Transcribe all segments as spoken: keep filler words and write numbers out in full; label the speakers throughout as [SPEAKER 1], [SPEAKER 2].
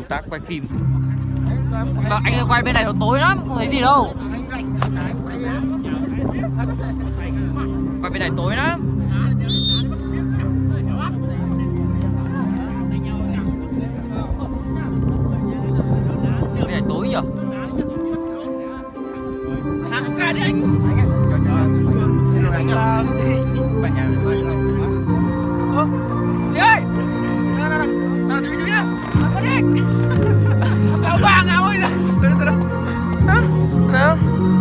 [SPEAKER 1] công tác quay phim. Mà anh ơi, quay bên này nó tối lắm, không thấy gì đâu. Quay bên này tối lắm. Bên này tối nhỉ?
[SPEAKER 2] Hàng ca đi anh. Anh làm đi. Bạn nhà mình ơi. Ơ, đi ơi. Nào nào nào. Nào đi đi nhá. Có đi. Áo vàng áo ơi. Đâu đâu. Đó. Nào.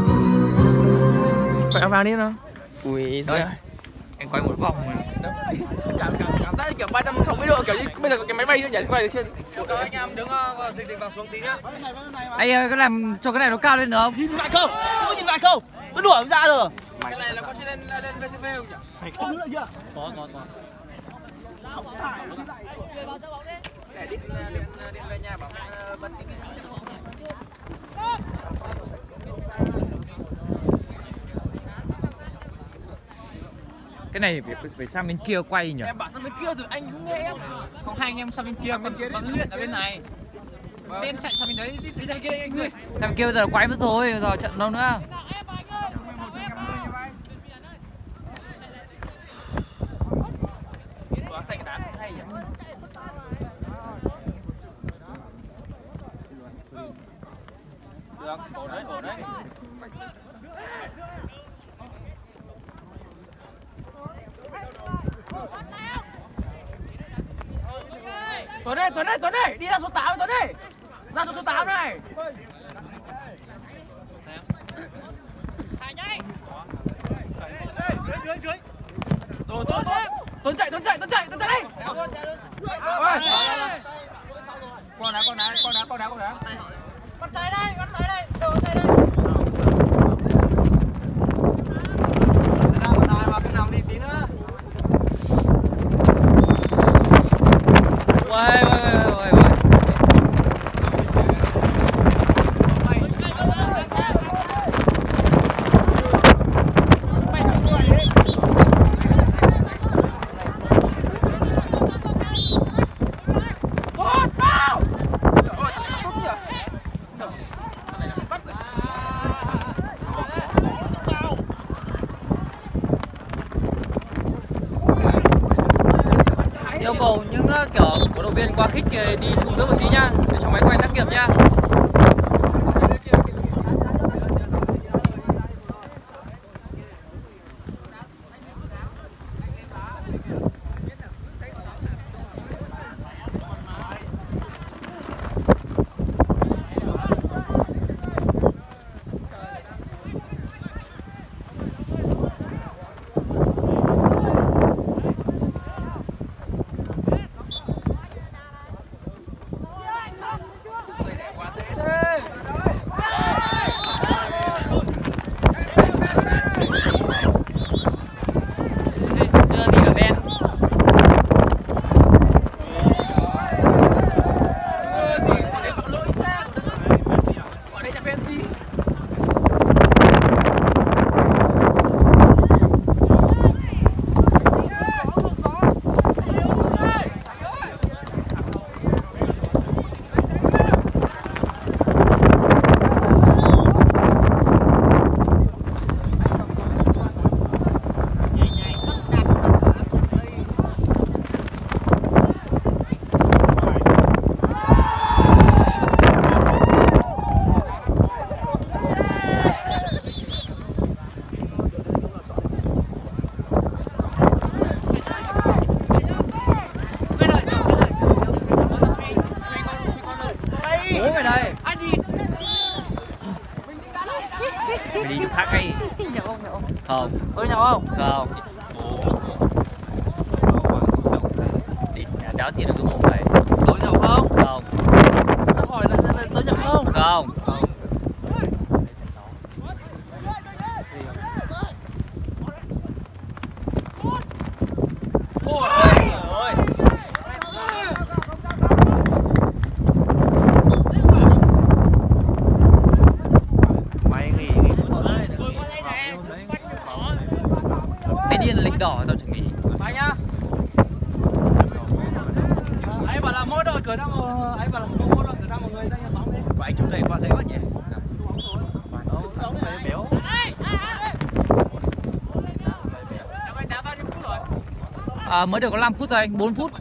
[SPEAKER 2] Quay áo vàng đi nào. Ui giời.
[SPEAKER 1] Anh quay một vòng mà.
[SPEAKER 2] Cảm cảm cảm giác kiểu ba trăm sáu mươi độ kiểu như bây giờ có cái máy bay nữa nhảy quay được chưa?
[SPEAKER 3] Rồi anh em đứng uh, dịch dịch vào xuống tí nhá.
[SPEAKER 1] Anh ơi, có làm cho cái này nó cao lên được không?
[SPEAKER 2] Nhìn vạn không? Có nhìn vạn không? Nó đuổi ra rồi. Cái này là có trên lên lên vê tê vê không nhỉ? Không nữa chưa? Có có có. Để điện điện điện về nhà bảo bật tí.
[SPEAKER 1] Cái này phải, phải sang bên kia quay nhỉ?
[SPEAKER 2] Em bảo sang bên kia rồi anh cũng nghe em.
[SPEAKER 1] Không, hai anh em sang bên kia, còn còn luyện ở bên này. Thế em chạy sang bên đấy, đi sang kia anh ơi. Sang bên kia bây giờ quay mất rồi, bây giờ trận đâu nữa.
[SPEAKER 2] Có xanh đá hay nhỉ? Được, ổn đấy, ổn đấy. Tuấn đây, Tuấn đây, Tuấn đây, đi ra số tám Tuấn đây. Ra cho số tám này. Rồi, Tuấn, Tuấn. Tuấn chạy, Tuấn chạy, Tuấn chạy, Tuấn chạy đi. Con đá, con đá, con đá, con đá, con đá. Con chạy đây, con chạy đây, đồ chạy đây. Ra vào vào cái nào đi tí nữa.
[SPEAKER 1] Uầy, uầy, uầy, uầy. Yêu cầu những uh, kiểu cổ động viên quá khích đi xuống nước một tí nhá, để cho máy quay tác nghiệp nhá. Mày đi chỗ khác hay?
[SPEAKER 2] Nhậu không, nhậu không?
[SPEAKER 1] Không.
[SPEAKER 2] Có nhậu không?
[SPEAKER 1] Không. Đi đáo tiền được cái bộ này.
[SPEAKER 2] Tối nhậu không?
[SPEAKER 1] Không.
[SPEAKER 2] Tao hỏi là, là, là tối nhậu không?
[SPEAKER 1] Không.
[SPEAKER 2] Không. Ôi ơi.
[SPEAKER 1] Mày nghỉ nghỉ mày điên là lịch đỏ tao chẳng nghỉ.
[SPEAKER 2] Bye nhá. Anh bảo là mỗi đội cởi ra, anh bảo là mỗi đội
[SPEAKER 3] thăm mọi người ra nhận bóng đi. Và anh chụp này qua giấy quá nhỉ? Bóng này béo.
[SPEAKER 1] À, mới được có năm phút thôi anh, bốn phút.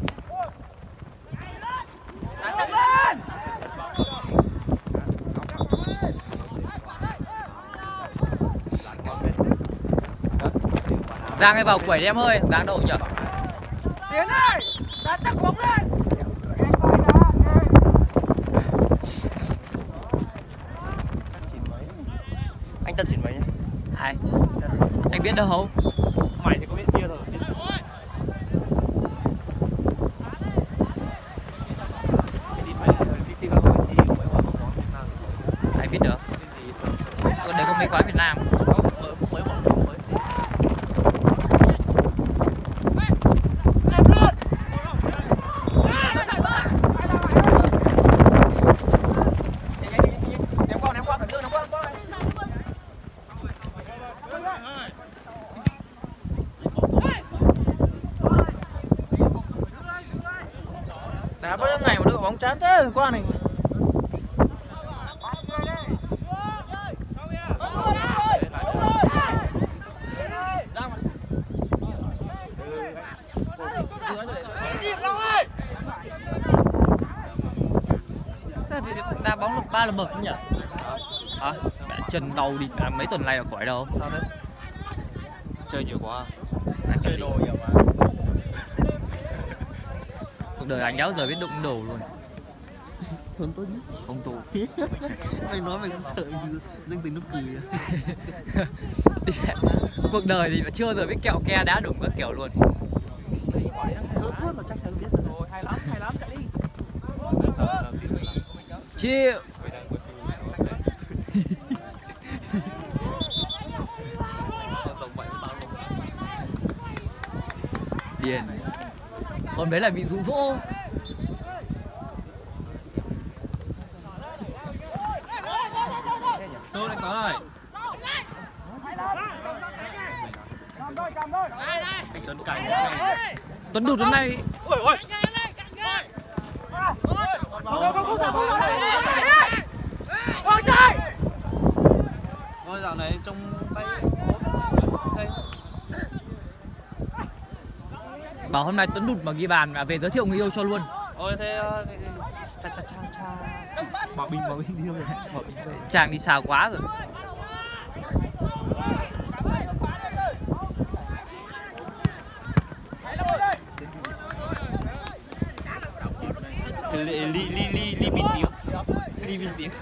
[SPEAKER 1] Giang ấy vào quẩy đi em ơi, Giang đâu nhỉ?
[SPEAKER 2] Tiến ơi, đá chắc bóng lên.
[SPEAKER 3] Anh Tân chín mấy nhá?
[SPEAKER 1] Ai? Anh biết đâu không?
[SPEAKER 3] Mày thì có biết kia rồi.
[SPEAKER 1] Ai biết được? Còn đấy có mấy quán Việt Nam.
[SPEAKER 2] Đá bao nhiêu ngày mà được bóng chán thế qua này.
[SPEAKER 1] Sao thì đá bóng được ba lần bậc không nhỉ? Hả? À, trần đầu đi à, mấy tuần này là khỏi đâu.
[SPEAKER 3] Sao thế? Chơi nhiều quá. Anh chơi đồ nhiều quá.
[SPEAKER 1] Cuộc đời anh đéo giờ biết đụng đồ luôn.
[SPEAKER 4] Tuấn tôi
[SPEAKER 1] Không tù.
[SPEAKER 4] mày nói mày cũng sợ Dương Tính nó cười.
[SPEAKER 1] Cuộc đời thì mà chưa giờ biết kẹo ke đá đụng các kiểu luôn.
[SPEAKER 4] Thớt thớt là chắc chắn biết rồi.
[SPEAKER 2] Hay lắm, hay lắm, chạy đi.
[SPEAKER 1] Chịu. Điền. Còn đấy là bị dụ dỗ.
[SPEAKER 3] Số đánh có rồi. Anh Tuấn cày.
[SPEAKER 1] Tuấn đụt hôm nay.
[SPEAKER 3] Ôi ôi. Ôi dạo này trong tay.
[SPEAKER 1] Bảo hôm nay Tuấn đụt mà ghi bàn mà về giới thiệu người yêu cho luôn.
[SPEAKER 3] Ôi thế cha cha cha cha. Bảo Bình bảo Bình đi đâu rồi? Bảo Bình về.
[SPEAKER 1] Chàng đi xa quá rồi.
[SPEAKER 3] Li li li li li min tiếng. Li min tiếng.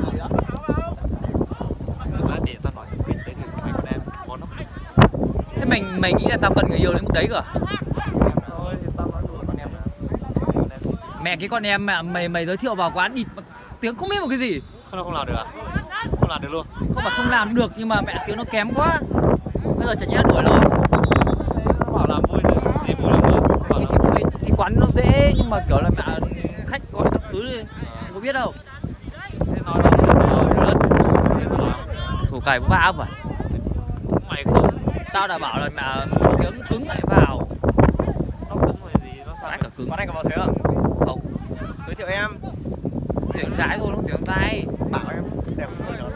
[SPEAKER 3] Để tao nói cho Bình giới thiệu mày con em món nó.
[SPEAKER 1] Thế mình mày nghĩ là tao cần người yêu đến mức đấy cơ à?
[SPEAKER 3] Thôi thì tao nói đùa con em là.
[SPEAKER 1] Mẹ cái con em mà mày mày giới thiệu vào quán địt tiếng không biết một cái gì.
[SPEAKER 3] Không không làm được à? Không làm được luôn.
[SPEAKER 1] Không phải không làm được nhưng mà mẹ tiếng nó kém quá. Bây giờ chả nhẽ đuổi nó.
[SPEAKER 3] Nó bảo làm vui thì vui lắm rồi.
[SPEAKER 1] Thì, thì vui thì quán nó dễ nhưng mà kiểu là mẹ khách gọi các thứ đi. Không có biết đâu.
[SPEAKER 3] Thế nói thôi.
[SPEAKER 1] Sổ cày có ba à?
[SPEAKER 3] Mày không.
[SPEAKER 1] Tao đã bảo là mẹ tiếng cứng lại vào.
[SPEAKER 3] Nó cứng rồi gì nó sao?
[SPEAKER 1] Anh cả cứng.
[SPEAKER 3] Con anh có vào thế không?
[SPEAKER 1] Không.
[SPEAKER 3] Giới thiệu em.
[SPEAKER 1] Tiếng gái thôi, không tiếng tay.
[SPEAKER 3] Bảo em đẹp người đó.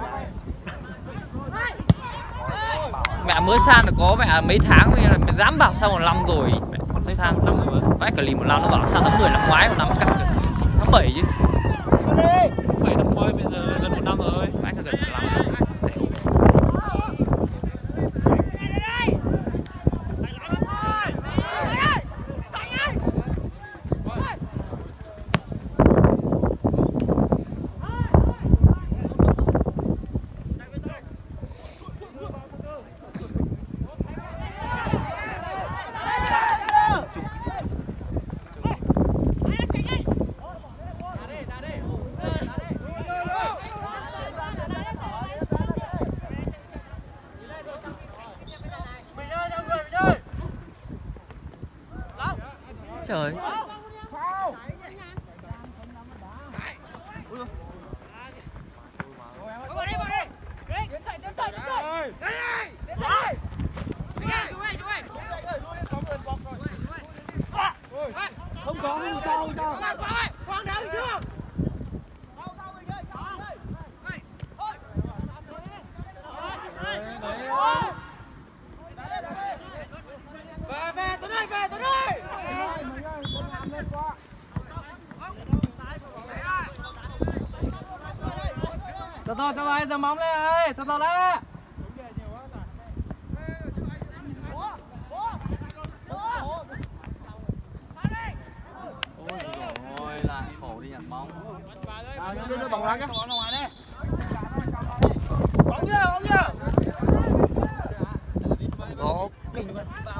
[SPEAKER 1] Mẹ mới sang được có mẹ mấy tháng mẹ, mẹ dám bảo sang một năm rồi. Mẹ mới sang một năm rồi. Vãi cả lì một năm nó bảo sang tháng mười năm ngoái một năm cắt được. Tháng bảy chứ.
[SPEAKER 3] bảy năm mới bây giờ gần một năm rồi.
[SPEAKER 1] Vãi cả gần một năm rồi. Trời.
[SPEAKER 2] Không có, không sao, không sao. Quang đá chưa?
[SPEAKER 3] to cho ai giờ móng lên ơi, từ từ lên. Ôi lại khổ đi nhặt bóng.
[SPEAKER 2] Đưa đưa bóng ra kìa. Bóng nhá, bóng nhá.
[SPEAKER 1] Gió kinh.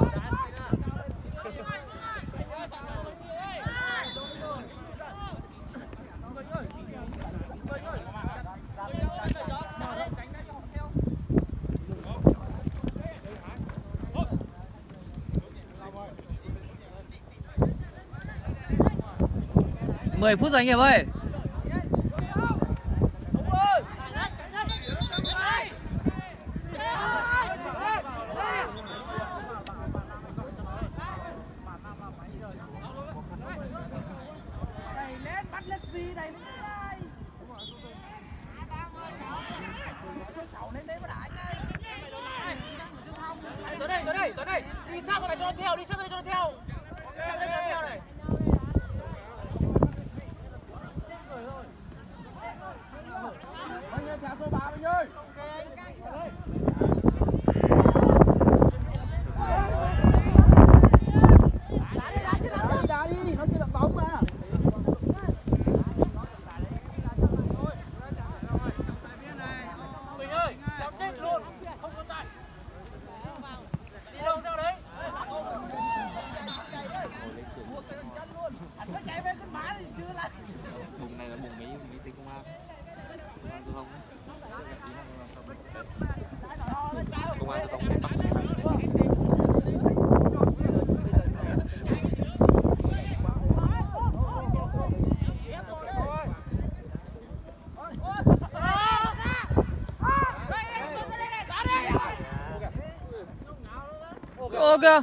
[SPEAKER 1] mười phút rồi anh em ơi.
[SPEAKER 2] Tới đây, tới đây, tới đây. Đi sát ra này cho nó theo, đi sát ra đây cho nó theo. Đi sát ra đây cho nó theo này. Anh ơi, theo số ba anh ơi. Đá đi, nó chưa đập bóng mà. Mình ơi, đập chết luôn, không có chạy. Đi đâu theo đấy? Anh có chạy về con mã thì chưa lại.
[SPEAKER 3] Bùng này là bùng Mỹ, Mỹ tính công an. Công an giao thông. Công an giao thông để bắt.
[SPEAKER 1] Ô kìa.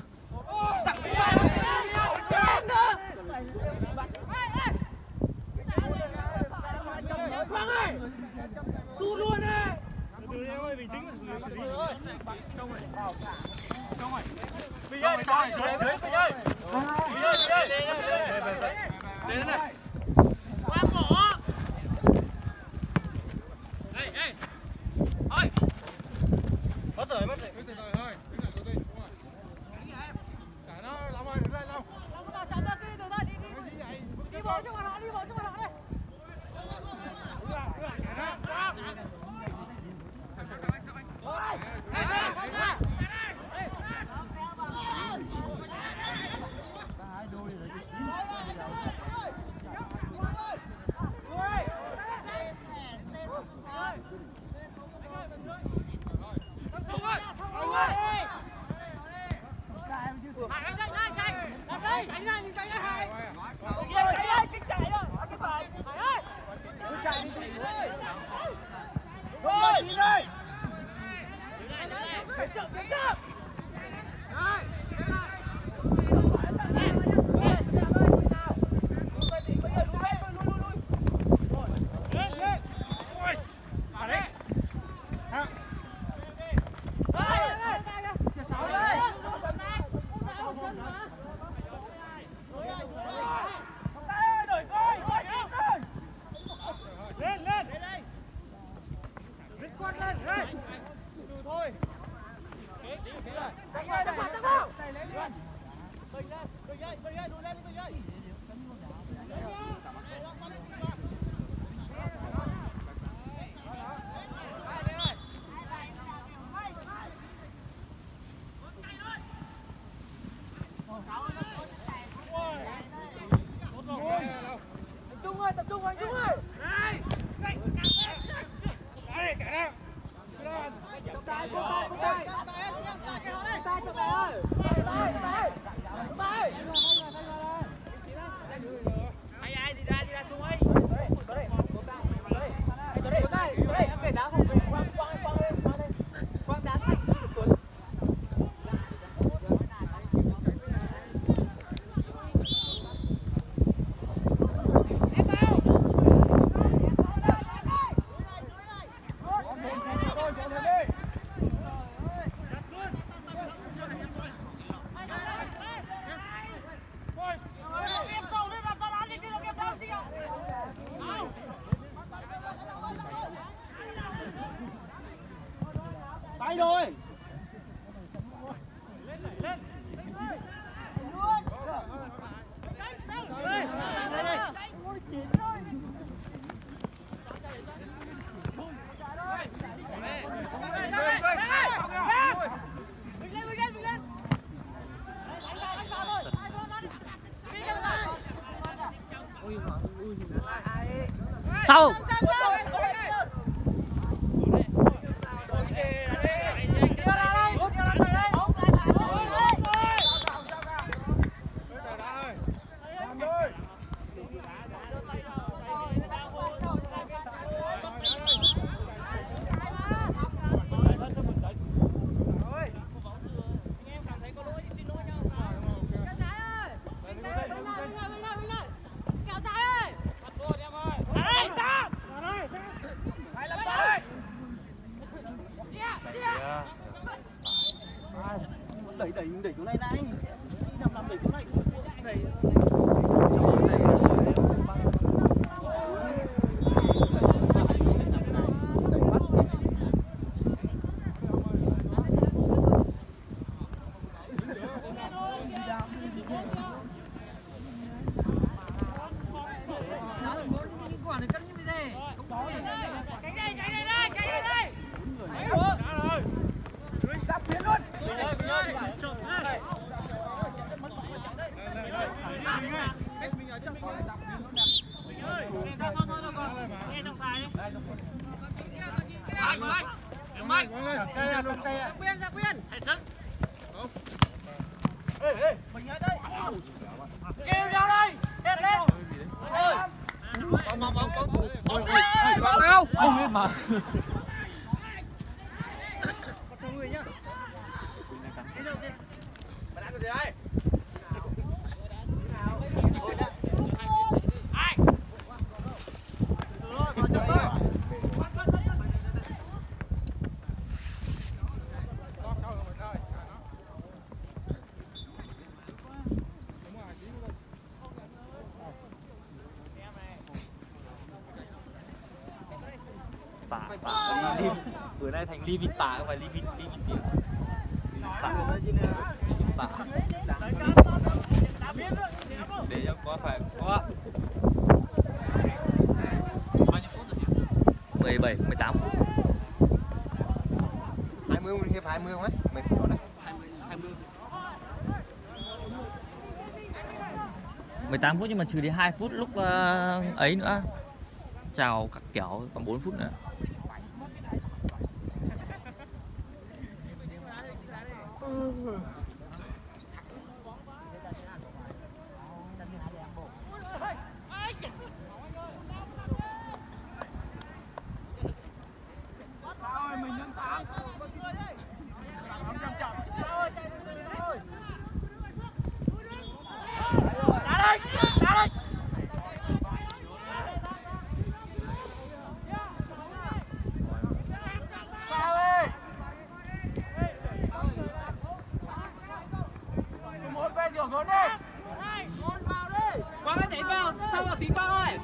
[SPEAKER 2] Quang ơi, su luôn đi.
[SPEAKER 3] Từ em ơi, bình tĩnh mà xử lý. Trong rồi. Trong rồi.
[SPEAKER 2] Bình ơi, bình ơi, bình ơi. Bình ơi, bình ơi, bình ơi. Đến này. Quang bỏ. Ê, ê. Thôi. Mất rồi, mất rồi. Mất rồi thôi. Cả nó lắm rồi, đứng đây lâu. Cháu ra kia đi, từ từ đi đi. Đi bộ cho bọn họ, đi bộ cho bọn họ đây. Hay rồi.
[SPEAKER 1] Sau.
[SPEAKER 2] Đẩy đẩy đẩy chỗ này này. Nằm nằm đẩy chỗ này. Đẩy. Sao?
[SPEAKER 3] Không biết mà.
[SPEAKER 1] Tả, tả, lim. Bữa nay thành lim tả không phải lim lim tiền. Tả. Tả. Để cho có phải có. Bao nhiêu phút rồi nhỉ? mười bảy, mười tám phút.
[SPEAKER 4] hai mươi hiệp hai mươi không ấy? Mấy phút đó này?
[SPEAKER 1] mười tám phút nhưng mà trừ đi hai phút lúc uh, ấy nữa. Chào các kiểu còn bốn phút nữa.
[SPEAKER 3] Quang ơi, nhảy vào, sau vào tí Quang ơi.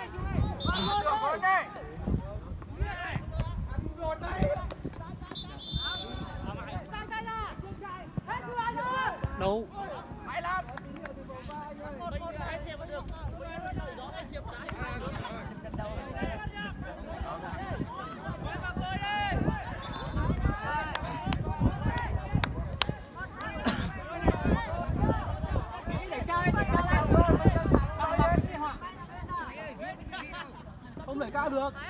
[SPEAKER 3] Đâu?
[SPEAKER 2] Không đẩy cao được.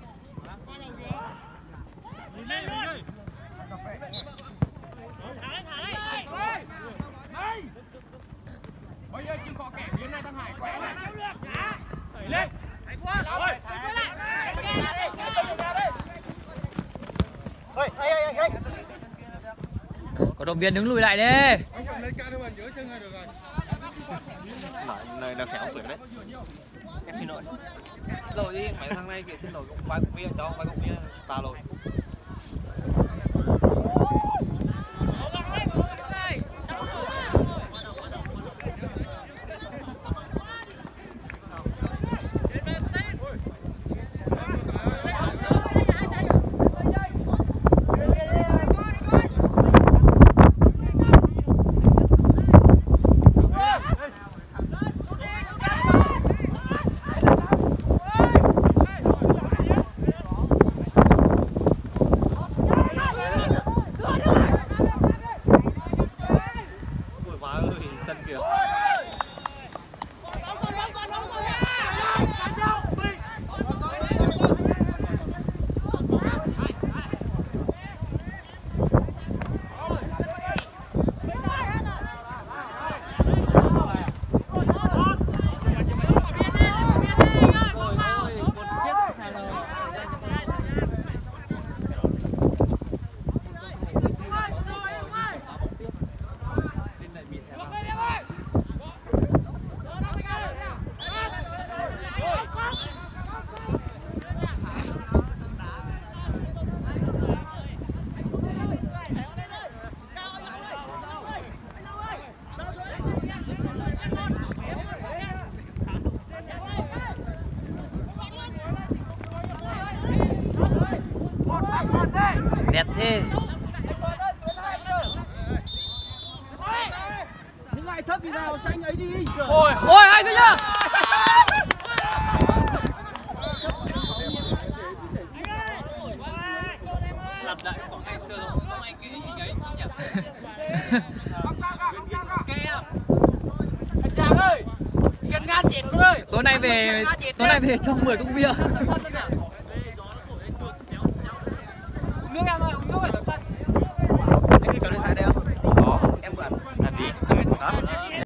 [SPEAKER 5] Bây giờ chịu khó kẻ biến này thằng Hải quẹ này. Đẩy lên. Đẩy qua. Đẩy qua lại.
[SPEAKER 2] Ơi, ê ê ê.
[SPEAKER 1] Cổ động viên đứng lùi lại đi.
[SPEAKER 5] Anh cầm lên cao thôi mà nhớ chân ngay được rồi.
[SPEAKER 3] Nơi nó khéo cười đấy. Em xin lỗi. Lỗi đi, mấy thằng này kể xin lỗi cũng quay cục bia cho, quay cục bia star rồi.
[SPEAKER 2] Ê ê ê.
[SPEAKER 1] đẹp thế.
[SPEAKER 2] Những ngày thấp thì nào xanh ấy đi.
[SPEAKER 1] Ôi, ôi hay cơ nhá.
[SPEAKER 3] Lặp lại còn ngày xưa không? Không anh cái hình ấy chứ nhỉ?
[SPEAKER 2] Anh Trang ơi, kiên gan chết con ơi.
[SPEAKER 1] Tối nay về, tối nay về cho mười cốc bia.
[SPEAKER 2] Uống nước em ơi, uống nước phải thật